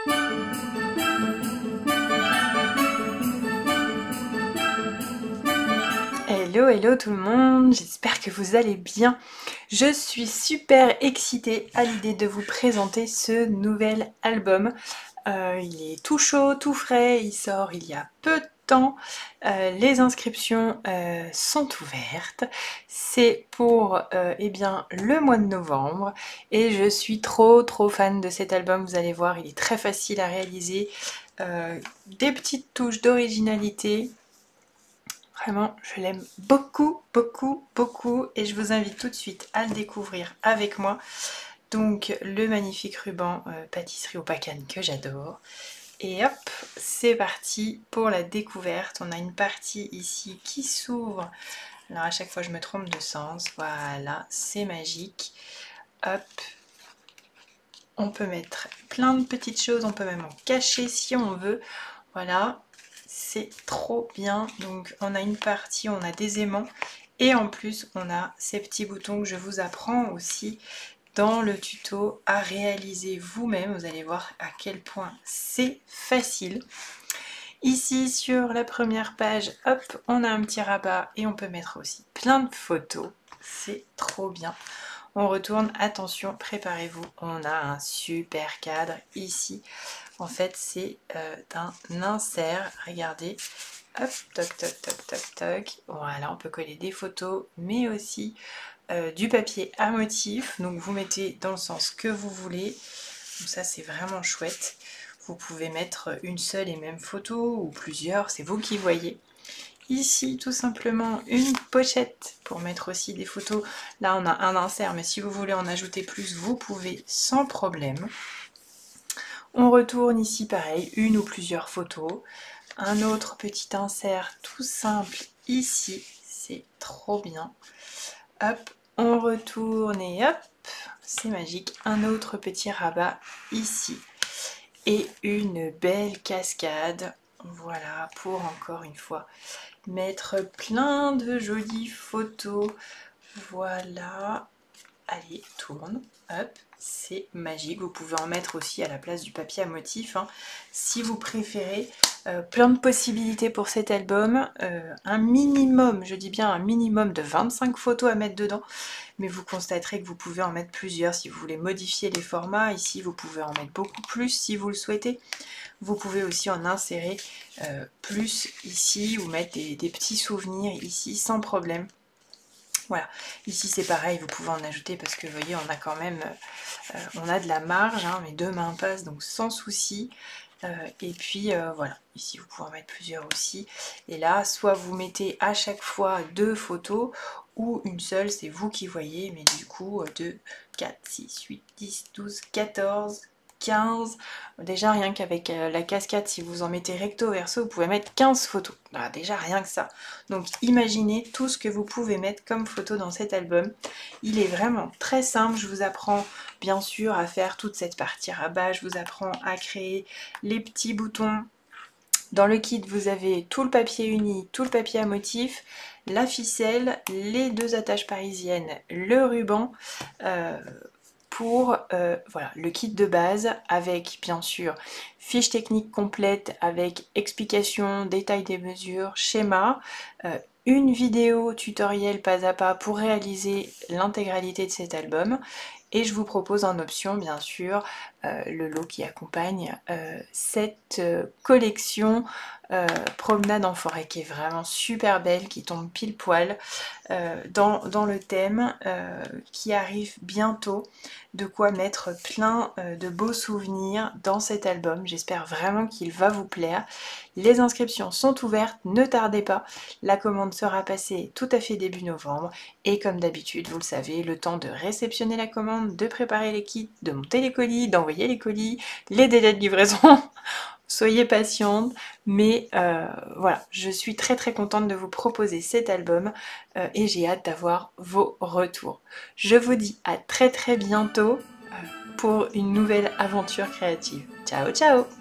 Hello, hello tout le monde, j'espère que vous allez bien. Je suis super excitée à l'idée de vous présenter ce nouvel album. Il est tout chaud, tout frais, il sort il y a peu de temps. Les inscriptions sont ouvertes. C'est pour eh bien, le mois de novembre et je suis trop fan de cet album. Vous allez voir, il est très facile à réaliser. Des petites touches d'originalité. Vraiment, je l'aime beaucoup et je vous invite tout de suite à le découvrir avec moi. Donc le magnifique ruban pâtisserie au pacane que j'adore. Et hop, c'est parti pour la découverte. On a une partie ici qui s'ouvre. Alors à chaque fois je me trompe de sens. Voilà, c'est magique. Hop. On peut mettre plein de petites choses, on peut même en cacher si on veut. Voilà, c'est trop bien. Donc on a une partie, on a des aimants et en plus on a ces petits boutons que je vous apprends aussi dans le tuto à réaliser vous-même. Vous allez voir à quel point c'est facile. Ici sur la première page, hop, on a un petit rabat et on peut mettre aussi plein de photos. C'est trop bien. On retourne, attention, préparez-vous, on a un super cadre ici. En fait, c'est un insert, regardez. Hop, toc, toc, toc, toc, toc. Voilà, on peut coller des photos, mais aussi du papier à motif. Donc vous mettez dans le sens que vous voulez. Donc ça, c'est vraiment chouette. Vous pouvez mettre une seule et même photo ou plusieurs, c'est vous qui voyez. Ici, tout simplement, une pochette pour mettre aussi des photos. Là, on a un insert, mais si vous voulez en ajouter plus, vous pouvez sans problème. On retourne ici, pareil, une ou plusieurs photos. Un autre petit insert tout simple ici, c'est trop bien. Hop, on retourne et hop, c'est magique. Un autre petit rabat ici. Et une belle cascade. Voilà, pour encore une fois mettre plein de jolies photos. Voilà, allez, tourne, hop, c'est magique. Vous pouvez en mettre aussi à la place du papier à motif, hein, si vous préférez. Plein de possibilités pour cet album. Un minimum, je dis bien un minimum de 25 photos à mettre dedans, mais vous constaterez que vous pouvez en mettre plusieurs si vous voulez modifier les formats. Ici, vous pouvez en mettre beaucoup plus si vous le souhaitez. Vous pouvez aussi en insérer plus ici ou mettre des petits souvenirs ici sans problème. Voilà, ici c'est pareil, vous pouvez en ajouter parce que vous voyez on a quand même on a de la marge, hein, mes deux mains passent donc sans souci. Et puis voilà, ici vous pouvez en mettre plusieurs aussi. Et là, soit vous mettez à chaque fois deux photos ou une seule, c'est vous qui voyez, mais du coup 2, 4, 6, 8, 10, 12, 14, 15. Déjà rien qu'avec la cascade, si vous en mettez recto verso, vous pouvez mettre 15 photos. Ah, déjà rien que ça. Donc imaginez tout ce que vous pouvez mettre comme photo dans cet album. Il est vraiment très simple. Je vous apprends bien sûr à faire toute cette partie rabat. Je vous apprends à créer les petits boutons. Dans le kit, vous avez tout le papier uni, tout le papier à motif, la ficelle, les deux attaches parisiennes, le ruban. Pour voilà, le kit de base avec bien sûr fiche technique complète avec explication, détail des mesures, schéma, une vidéo tutoriel pas à pas pour réaliser l'intégralité de cet album. Et je vous propose en option bien sûr le lot qui accompagne cette collection promenade en forêt qui est vraiment super belle, qui tombe pile poil dans le thème qui arrive bientôt. De quoi mettre plein de beaux souvenirs dans cet album. J'espère vraiment qu'il va vous plaire. Les inscriptions sont ouvertes, ne tardez pas. La commande sera passée tout à fait début novembre. Et comme d'habitude, vous le savez, le temps de réceptionner la commande, de préparer les kits, de monter les colis, d'envoyer les colis, les délais de livraison. Soyez patiente, mais voilà, je suis très contente de vous proposer cet album et j'ai hâte d'avoir vos retours. Je vous dis à très bientôt pour une nouvelle aventure créative. Ciao ciao!